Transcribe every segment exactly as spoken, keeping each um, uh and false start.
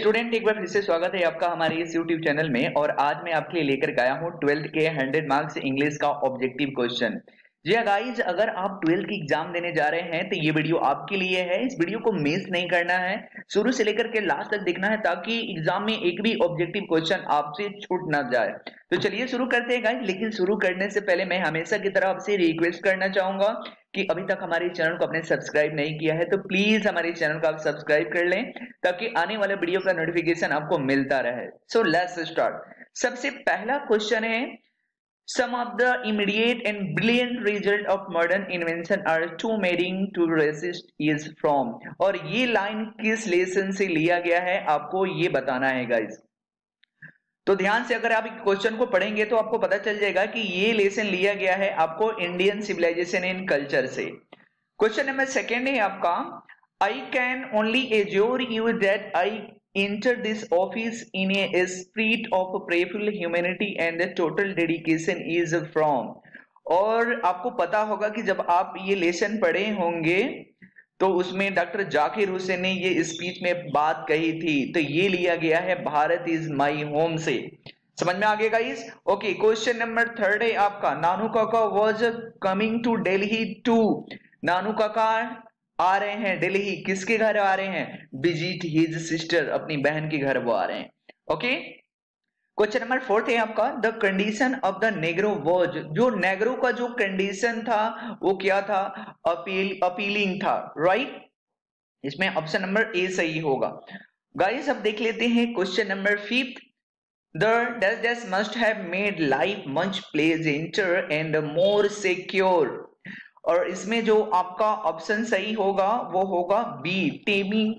Student, एक बार फिर से स्वागत है आपका हमारे इस यूट्यूब चैनल में। और आज मैं आपके लिए लेकर गया हूं ट्वेल्थ के हंड्रेड मार्क्स इंग्लिश का ऑब्जेक्टिव क्वेश्चन। जी हाँ गाइज, अगर आप ट्वेल्थ की एग्जाम देने जा रहे हैं तो ये वीडियो आपके लिए है। इस वीडियो को मिस नहीं करना है, शुरू से लेकर के लास्ट तक देखना है ताकि एग्जाम में एक भी ऑब्जेक्टिव क्वेश्चन आपसे छूट ना जाए। तो चलिए शुरू करते हैं गाइज। लेकिन शुरू करने से पहले मैं हमेशा की तरह आपसे रिक्वेस्ट करना चाहूंगा कि अभी तक हमारे चैनल को आपने सब्सक्राइब नहीं किया है तो प्लीज हमारे चैनल को आप सब्सक्राइब कर लें ताकि आने वाले वीडियो का नोटिफिकेशन आपको मिलता रहे। So let's start. सबसे पहला क्वेश्चन है, some of the immediate and brilliant result of modern invention are too mating to resist is from। और ये लाइन किस लेसन से लिया गया है आपको ये बताना है गाइस। तो ध्यान से अगर आप क्वेश्चन को पढ़ेंगे तो आपको पता चल जाएगा कि ये लेसन लिया गया है आपको इंडियन सिविलाइजेशन एंड कल्चर से। क्वेश्चन नंबर सेकेंड है आपका, I can only assure you that I enter this office in a spirit of prayerful humanity and the total dedication is from। और आपको पता होगा कि जब आप ये लेसन पढ़े होंगे तो उसमें डॉक्टर जाकिर हुसैन ने ये स्पीच में बात कही थी, तो ये लिया गया है भारत इज माई होम से। समझ में आ गया guys? Okay, question number third है आपका, Nanu Kaka was coming to Delhi too. Nanu काका आ रहे हैं दिल्ली, किसके घर आ रहे हैं? विजिट हिज सिस्टर, अपनी बहन के घर वो आ रहे हैं। ओके, क्वेश्चन नंबर फोर्थ है आपका, the condition of the negro was. जो नेग्रो का जो कंडीशन था वो क्या था? अपील अपीलिंग था, राइट। इसमें ऑप्शन नंबर ए सही होगा। गाइस अब देख लेते हैं question number fifth, the dash dash must have made life much pleasanter and more secure. और इसमें जो आपका ऑप्शन सही होगा वो होगा B, taming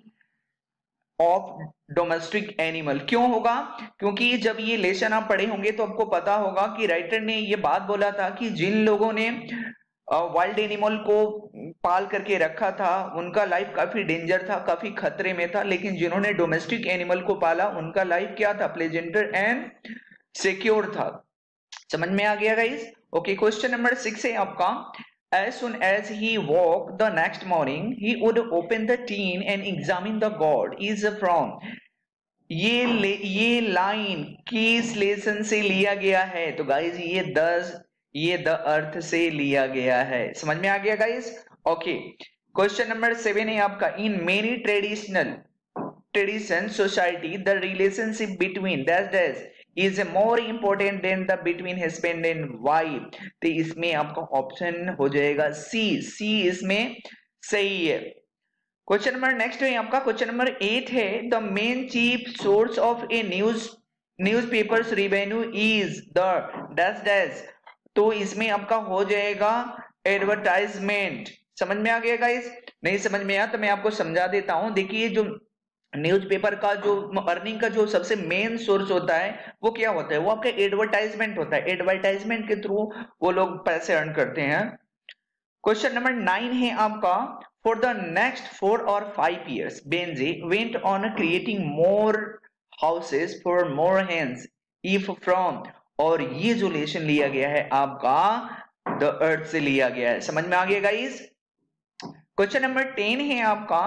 of domestic animal. क्यों होगा? क्योंकि जब ये लेसन आप पढ़े होंगे तो आपको पता होगा कि राइटर ने ये बात बोला था कि जिन लोगों ने वाइल्ड एनिमल को पाल करके रखा था उनका लाइफ काफी डेंजर था, काफी खतरे में था, लेकिन जिन्होंने डोमेस्टिक एनिमल को पाला उनका लाइफ क्या था? प्लेजेंटर एंड सिक्योर था। समझ में आ गया guys? Okay, question number six है आपका, as soon as he woke the next morning he would open the tin and examine the god is from। ये ले, ये लाइन किस लेसन से लिया गया है? तो गाइस ये दस ये द अर्थ से लिया गया है। समझ में आ गया guys? Okay, question number seven है आपका, in many traditional tradition society the relationship between dash dash is more important than the between husband and wife। तो इसमें आपका ऑप्शन हो जाएगा सी, सी इसमें सही है। क्वेश्चन नंबर नेक्स्ट है आपका, क्वेश्चन नंबर एट है, the main chief source of a news newspapers revenue is the dash dash. तो इसमें आपका हो जाएगा एडवर्टाइजमेंट। समझ में आ गया गाइस? नहीं समझ में आया तो मैं आपको समझा देता हूं। देखिए, जो न्यूज़पेपर का जो अर्निंग का जो सबसे मेन सोर्स होता है वो क्या होता है? वो आपका एडवर्टाइजमेंट होता है। एडवर्टाइजमेंट के थ्रू वो लोग पैसे अर्न करते हैं। क्वेश्चन नंबर नाइन है आपका, फॉर द नेक्स्ट फोर और five years Benjy went on creating more houses for more hands if from. और ये जो लेसन लिया गया है आपका द अर्थ से लिया गया है। समझ में आ गया गाइस? क्वेश्चन नंबर टेन है आपका,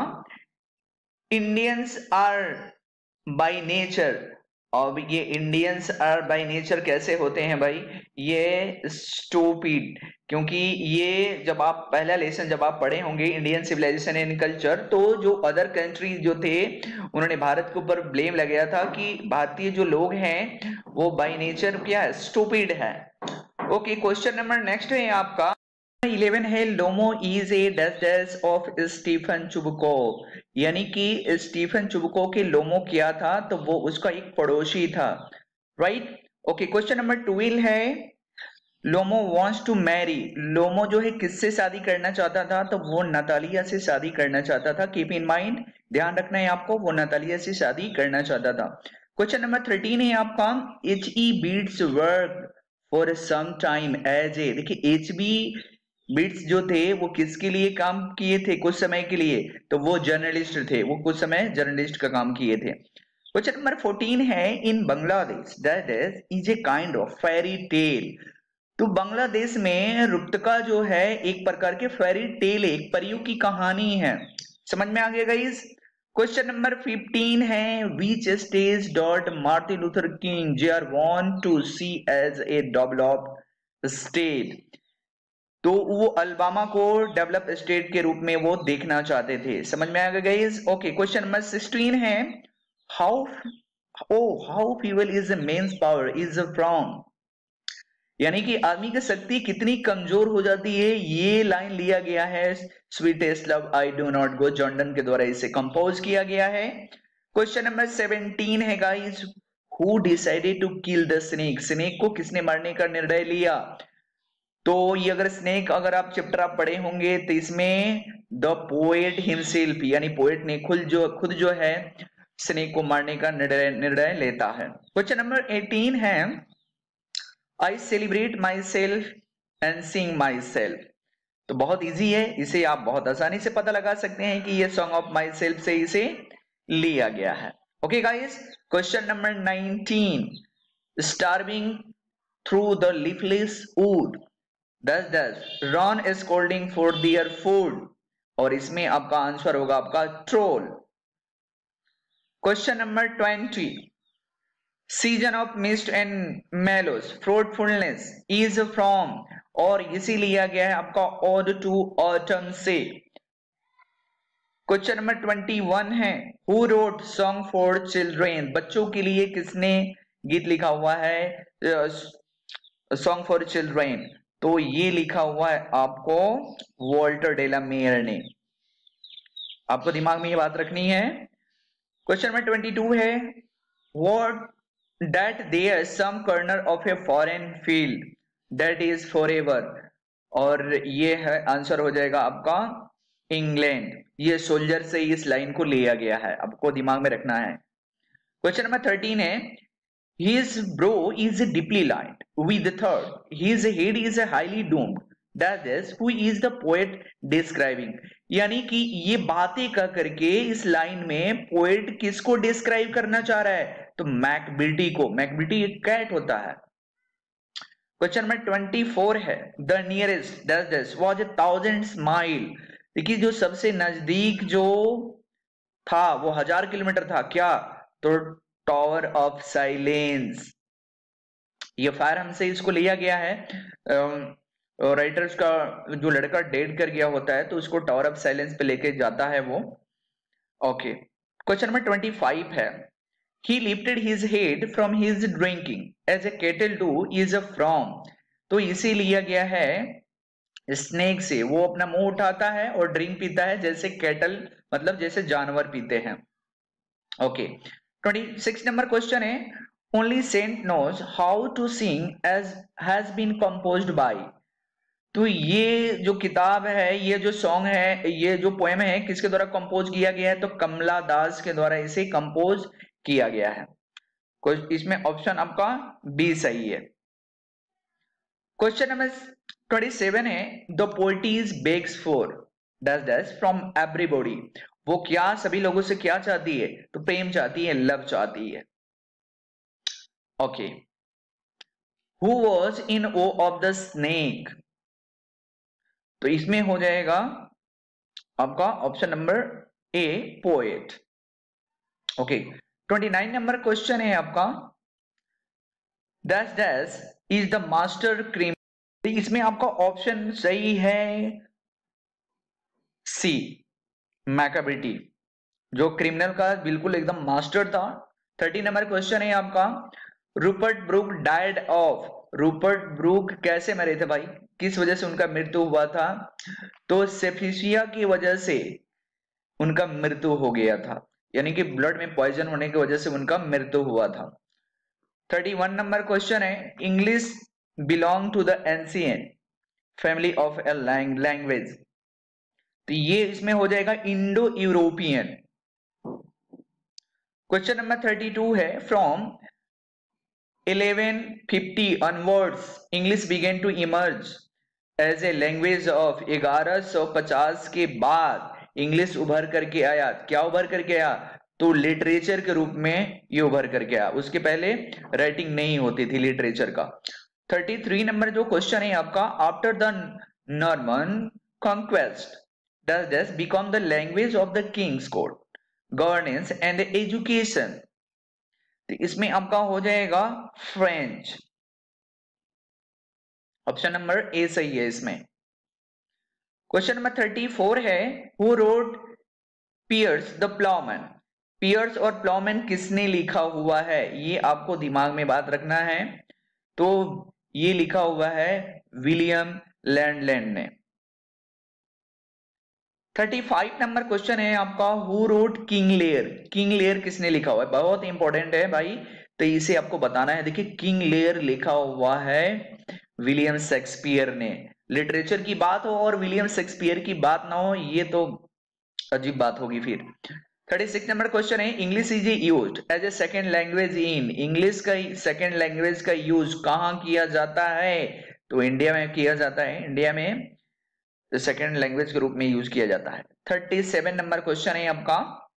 इंडियंस आर बाय नेचर। अब ये इंडियंस आर बाय नेचर कैसे होते हैं भाई? ये स्टूपिड। क्योंकि ये जब आप पहला लेसन जब आप पढ़े होंगे इंडियन सिविलाइजेशन एंड कल्चर, तो जो अदर कंट्री जो थे उन्होंने भारत के ऊपर ब्लेम लगाया था कि भारतीय जो लोग हैं वो बाय नेचर क्या है? स्टूपिड है। ओके, क्वेश्चन नंबर नेक्स्ट है आपका, इलेवन है, Lomov is a dash dash of Stephen Chubukov. यानी कि स्टीफन चुबको के लोमो क्या था? तो वो उसका एक पड़ोसी था, right. Okay, question number twelve है, Lomov wants to marry. Lomov जो है किससे शादी करना चाहता था? तो वो नतालिया से शादी करना चाहता था। कीप इन माइंड, ध्यान रखना है आपको, वो नतालिया से शादी करना चाहता था। क्वेश्चन नंबर थर्टीन है आपका, H E beats work for some time as a. देखिए, एच बी बीट्स जो थे वो किसके लिए काम किए थे? कुछ समय के लिए। तो वो जर्नलिस्ट थे, वो कुछ समय जर्नलिस्ट का काम किए थे। क्वेश्चन नंबर फोर्टीन है, in Bangladesh that is a kind of fairy tale. तो बांग्लादेश में रुप्तका जो है एक प्रकार के फेरी टेल, एक परियों की कहानी है। समझ में आ गया गाइस? क्वेश्चन नंबर फिफ्टीन है which stage dot Martin Luther King junior want to see as a developed state. तो वो अल्बामा को डेवलप स्टेट के रूप में वो देखना चाहते थे। समझ में आ गया guys? Okay, question number sixteen है how O how feeble is the men's power is from, यानी कि आदमी की शक्ति कितनी कमजोर हो जाती है, ये लाइन लिया गया है sweetest love I do not go, Jordan के द्वारा इसे कंपोज किया गया है। क्वेश्चन नंबर सेवेंटीन है guys who decided to kill the snake, snake को किसने मारने का निर्णय लिया? तो ये अगर स्नेक अगर आप चैप्टर आप पढ़े होंगे तो इसमें द पोएट हिमसेल्फ यानी पोएट ने खुद जो खुद जो है स्नेक को मारने का निर्णय निर्णय लेता है। क्वेश्चन नंबर एटीन है I celebrate myself and sing myself. तो बहुत इजी है, इसे आप बहुत आसानी से पता लगा सकते हैं कि ये सॉन्ग ऑफ माई सेल्फ से इसे लिया गया है। Okay guys, question number nineteen starving through the leafless wood dash dash run scolding for their food, और इसमें आपका आंसर होगा आपका troll. Question number twenty season of mist and mellow fruitfulness is from, और इसी लिया गया है आपका ओड टू ऑटम से। क्वेश्चन नंबर ट्वेंटी वन है who wrote song for children, बच्चों के लिए किसने गीत लिखा हुआ है सॉन्ग फॉर चिल्ड्रेन? तो ये लिखा हुआ है आपको वॉल्टर डेला मेयर ने। आपको दिमाग में ये बात रखनी है। क्वेश्चन नंबर ट्वेंटी टू है what that there some corner of a foreign field that is forever, और ये है आंसर हो जाएगा आपका इंग्लैंड। ये सोल्जर से इस लाइन को लिया गया है, आपको दिमाग में रखना है। क्वेश्चन नंबर थर्टीन है his brow is deeply lined with third, his head is highly domed, that is who is the poet describing, यानी कि ये बातें कर करके इस लाइन में पोएट किसको डिस्क्राइब करना चाह रहा है? तो मैकबिटी को। मैकबिटी एक कैट होता है। क्वेश्चन नंबर ट्वेंटी फोर है the nearest dash dash was a thousand mile, देखिए जो सबसे नजदीक जो था वो हजार किलोमीटर था, क्या? तो टावर ऑफ साइलेंस। ये फायर हमसे इसको लिया गया है, राइटर्स का जो लड़का डेड कर गया होता है तो उसको टावर ऑफ साइलेंस पे लेके जाता है वो। Okay, question number twenty five है he lifted his head from his drinking as a cattle do is a from, तो इसे लिया गया है स्नेक से, वो अपना मुंह उठाता है और ड्रिंक पीता है जैसे कैटल मतलब जैसे जानवर पीते हैं। Okay, twenty six number question है only saint knows how to sing as has been composed by, तो ये जो किताब है ये जो सॉन्ग है ये जो पोएम है किसके द्वारा कंपोज किया गया है? तो कमला दास के द्वारा इसे कंपोज किया गया है। इसमें ऑप्शन आपका बी सही है। क्वेश्चन नंबर ट्वेंटी सेवन है the poetess begs for dash dash from everybody, वो क्या सभी लोगों से क्या चाहती है? तो प्रेम चाहती है, लव चाहती है। Okay, who was in awe of the snake, तो इसमें हो जाएगा आपका option number A poet. Okay, twenty nine number question है आपका dash dash is the master criminal, इसमें आपका ऑप्शन सही है सी मैकाबिटी, जो क्रिमिनल का बिल्कुल एकदम मास्टर था। थर्टी नंबर क्वेश्चन है आपका Rupert Brooke died of, Rupert Brooke कैसे मरे थे भाई, किस वजह से उनका मृत्यु हुआ था? तो सेफिशिया की वजह से उनका मृत्यु हो गया था, यानी कि ब्लड में पॉइजन होने की वजह से उनका मृत्यु हुआ था। थर्टी वन नंबर क्वेश्चन है English belong to the ancient family of a language, तो ये इसमें हो जाएगा Indo European. Question number thirty two है from eleven fifty onwards English began to emerge as a language of ग्यारह सौ पचास के बाद इंग्लिश उभर करके आया। क्या उभर करके आया? तो लिटरेचर के रूप में ये उभर करके आया, उसके पहले राइटिंग नहीं होती थी लिटरेचर का। थर्टी थ्री नंबर जो क्वेश्चन है आपका after the Norman conquest does this become the language of the king's court, governance and education, तो इसमें आपका हो जाएगा फ्रेंच। ऑप्शन नंबर ए सही है इसमें। क्वेश्चन नंबर थर्टी फोर है, who wrote Piers the Ploughman. Piers और प्लॉमैन किसने लिखा हुआ है, ये आपको दिमाग में बात रखना है। तो ये लिखा हुआ है विलियम लैंडलैंड ने। थर्टी फाइव नंबर क्वेश्चन है आपका, who wrote King Lear. King Lear किसने लिखा हुआ है, बहुत इंपॉर्टेंट है भाई, तो इसे आपको बताना है। देखिए किंग लेयर लिखा हुआ है विलियम शेक्सपियर ने। लिटरेचर की बात हो और विलियम शेक्सपियर की बात ना हो, ये तो अजीब बात होगी फिर। थर्टी सिक्स नंबर क्वेश्चन है, English is used as a second language in. English का सेकेंड लैंग्वेज का यूज कहां किया जाता है, तो इंडिया में किया जाता है। इंडिया में सेकेंड लैंग्वेज के रूप में यूज किया जाता है। थर्टी सेवन नंबर क्वेश्चन है आपका,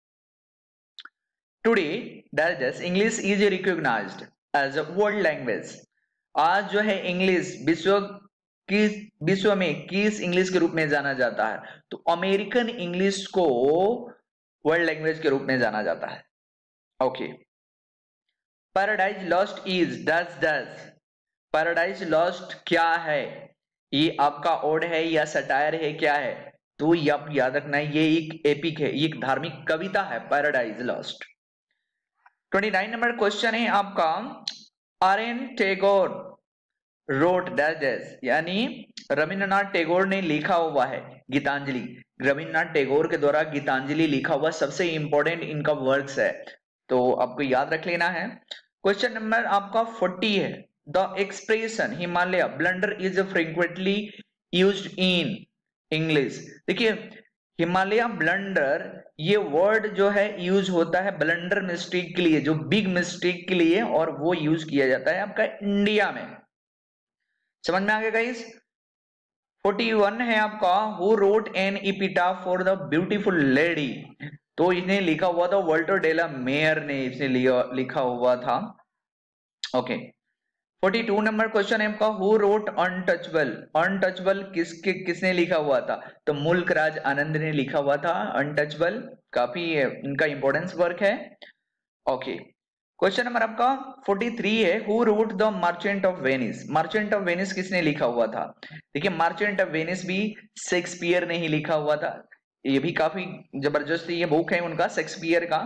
today that English is recognised as a world language. आज जो है इंग्लिश विश्व किस विश्व में किस इंग्लिश के रूप में जाना जाता है, तो अमेरिकन इंग्लिश को वर्ल्ड लैंग्वेज के रूप में जाना जाता है। Okay, Paradise Lost is dash dash. Paradise Lost क्या है, ये आपका ओड है या सटायर है, क्या है, तो ये आप याद रखना है, ये एक एपिक है, ये एक धार्मिक कविता है Paradise Lost. Twenty nine number question है आपका, R N Tagore wrote dash dash, यानी रविंद्रनाथ टैगोर ने लिखा हुआ है गीतांजलि। रविंद्रनाथ टैगोर के द्वारा गीतांजलि लिखा हुआ सबसे इंपॉर्टेंट इनका वर्क्स है, तो आपको याद रख लेना है। क्वेश्चन नंबर आपका फोर्टी है, the expression Himalaya blunder is frequently used in English. देखिए हिमालय ब्लंडर ये वर्ड जो है यूज होता है ब्लंडर मिस्टेक के लिए, जो बिग मिस्टेक के लिए, और वो यूज किया जाता है आपका इंडिया में। समझ में आ गया गाइस। फोर्टी वन है आपका, who wrote an epitaph for the beautiful lady. तो इसने लिखा हुआ था वॉल्टर डेला मेयर ने, इसने लिखा हुआ था। Okay, forty two number question है आपका, हु रोट अनटचबल। अनटचबल किसके किसने लिखा हुआ था, तो मुल्क राज आनंद ने लिखा हुआ था अनटचबल, काफी इनका इंपॉर्टेंस वर्क है। ओके, क्वेश्चन नंबर आपका फोर्टी थ्री है, who wrote the Merchant of Venice. Merchant of Venice किसने लिखा हुआ था, देखिए मर्चेंट ऑफ वेनिस भी शेक्सपियर ने ही लिखा हुआ था। ये भी काफी जबरदस्त ये बुक है उनका शेक्सपियर का।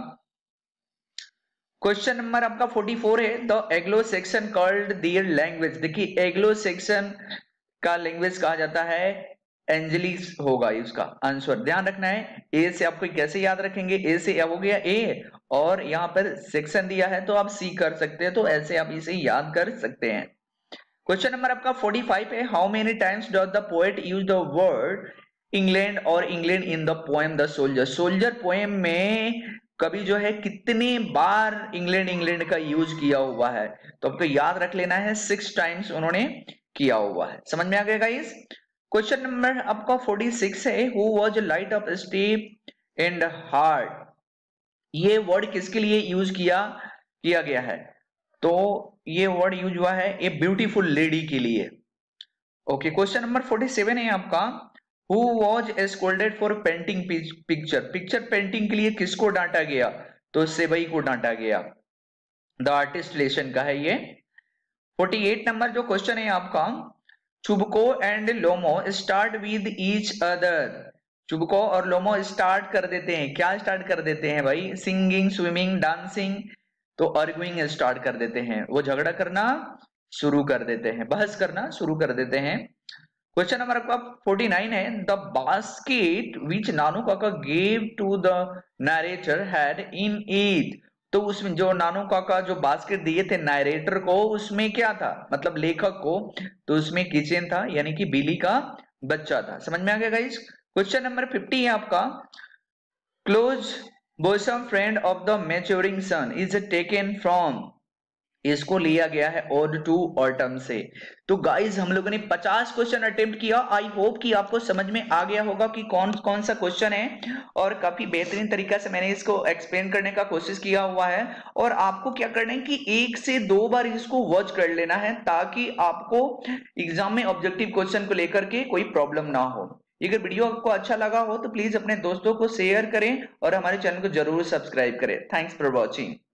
क्वेश्चन नंबर आपका फोर्टी फोर है, the Anglo Saxon called their language. देखिए एग्लो सेक्शन का लैंग्वेज कहा जाता है एंजेलिस होगा इसका आंसर, ध्यान रखना है। ए से आपको कैसे याद रखेंगे, ए से हो गया ए, और यहाँ पर सेक्शन दिया है तो आप सी कर सकते हैं, तो ऐसे आप इसे याद कर सकते हैं। क्वेश्चन नंबर आपका फोर्टी फाइव है, how many times does the poet use the word England और England in the poem the soldier. Soldier poem में कभी जो है कितने बार इंग्लैंड इंग्लैंड का यूज किया हुआ है, तो आपको याद रख लेना है सिक्स टाइम्स उन्होंने किया हुआ है। समझ में आ गया गाइस। क्वेश्चन नंबर आपका फोर्टी सिक्स है, who was light of step and heart. ये वर्ड किसके लिए यूज किया किया गया है, तो ये वर्ड यूज हुआ है ए ब्यूटीफुल लेडी के लिए। Okay, question number forty seven है आपका, who was scolded for painting picture. Picture painting के लिए किसको डांटा गया, तो सेबई को डांटा गया, द आर्टिस्ट लेसन का है ये। फोर्टी एट नंबर जो क्वेश्चन है आपका, Chubukov and Lomov start with each other. Chubukov और लोमो स्टार्ट कर देते हैं, क्या स्टार्ट कर देते हैं भाई, सिंगिंग, स्विमिंग, डांसिंग, तो आर्गुइंग स्टार्ट कर देते हैं, वो झगड़ा करना शुरू कर देते हैं, बहस करना शुरू कर देते हैं। क्वेश्चन नंबर आपका फोर्टी नाइन है, the basket which Nanu Kaka gave to the narrator had in it. तो उसमें जो नानू काका जो बास्केट दिए थे नरेटर को, उसमें क्या था, मतलब लेखक को, तो उसमें किचन था, यानी कि बिली का बच्चा था। समझ में आ गया गाइस। क्वेश्चन नंबर फिफ्टी है आपका, close bosom friend of the maturing sun is taken from. इसको लिया गया है ओड टू ऑटम से। तो गाइस हम लोगों ने पचास क्वेश्चन अटेम्प्ट किया। आई होप कि आपको समझ में आ गया होगा कि कौन कौन सा क्वेश्चन है, और काफी बेहतरीन तरीका से मैंने इसको एक्सप्लेन करने का कोशिश किया हुआ है। और आपको क्या करना है कि एक से दो बार इसको वॉच कर लेना है, ताकि आपको एग्जाम में ऑब्जेक्टिव क्वेश्चन को लेकर के कोई प्रॉब्लम ना हो। अगर वीडियो आपको अच्छा लगा हो तो प्लीज अपने दोस्तों को शेयर करें और हमारे चैनल को जरूर सब्सक्राइब करें। Thanks for watching.